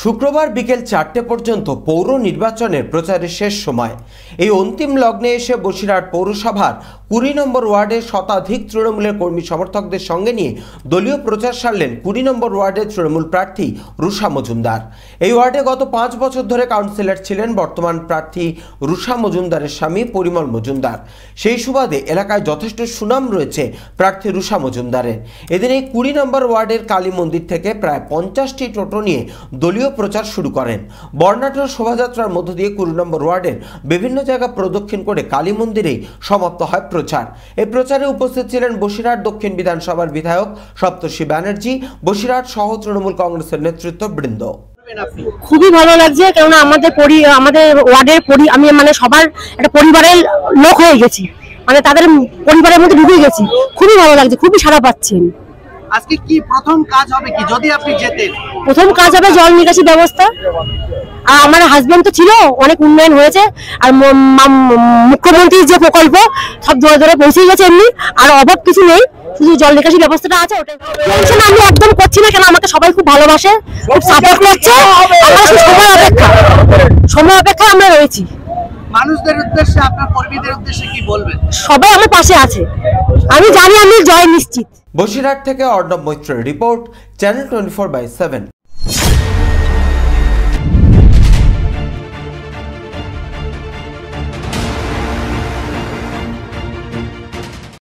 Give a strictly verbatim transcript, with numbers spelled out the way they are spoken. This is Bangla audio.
শুক্রবার বিকেল চারটে পর্যন্ত পৌর নির্বাচনের প্রচারের শেষ সময়। এই অন্তিম লগ্নে এসে বসিরহাট পৌরসভার কুড়ি নম্বর ওয়ার্ডের শতাধিক তৃণমূলের কর্মী সমর্থকদের সঙ্গে নিয়ে দলীয় প্রচার সারলেন কুড়ি নম্বর ওয়ার্ডের তৃণমূল প্রার্থী রুষা মজুমদার। এই ওয়ার্ডে গত পাঁচ বছর ধরে কাউন্সিলর ছিলেন বর্তমান প্রার্থী রুষা মজুমদারের স্বামী পরিমল মজুমদার। সেই সুবাদে এলাকায় যথেষ্ট সুনাম রয়েছে প্রার্থী রুষা মজুমদারের। এদিন এই কুড়ি নম্বর ওয়ার্ডের কালী মন্দির থেকে প্রায় পঞ্চাশটি টোটো নিয়ে দলীয় প্রচার শুরু করেন। বর্ণাঢ্য শোভাযাত্রার মধ্য দিয়ে কুড়ি নম্বর ওয়ার্ডের বিভিন্ন জায়গা প্রদক্ষিণ করে কালী মন্দিরেই সমাপ্ত হয় প্রচার। এই প্রচারে উপস্থিত ছিলেন বসিরহাট দক্ষিণ বিধানসভার বিধায়ক সপ্তর্ষি ব্যানার্জি, বসিরহাট সহ তৃণমূল কংগ্রেসের নেতৃত্ববৃন্দ। খুবই ভালো লাগছে, কেননা আমাদের আমাদের ওয়ার্ডের আমি মানে সবার একটা পরিবারের লোক হয়ে গেছি, মানে তাদের পরিবারের মধ্যে ঢুকে গেছি। খুবই ভালো লাগছে, খুবই সাড়া পাচ্ছেন। আজকে কি প্রথম কাজ হবে কি যদি আপনি জেতেন? প্রথম কাজ হবে জল নিকাশি ব্যবস্থা। আর আমার হাজবেন্ড তো ছিল, অনেক উন্নয়ন হয়েছে। আর মুখ্যমন্ত্রীর যে প্রকল্প সব ধরে ধরে পৌঁছে গেছে, এমনি আর অভাব কিছু নেই, শুধু জল নিকাশি ব্যবস্থাটা আছে। ওটা টেনশন আমি একদম করছি না, কেন আমাকে সবাই খুব ভালোবাসে, খুব সাপোর্ট করছে। আমরা সময় অপেক্ষা সময় অপেক্ষা আমরা রয়েছি। মানুষদের উদ্দেশ্যে, আপনার কর্মীদের উদ্দেশ্যে কি বলবেন? সবাই আমার পাশে আছে, আমি জানি আমি জয় নিশ্চিত। বসিরহাট থেকে অর্ণব মৈত্রের report, channel twenty four by seven.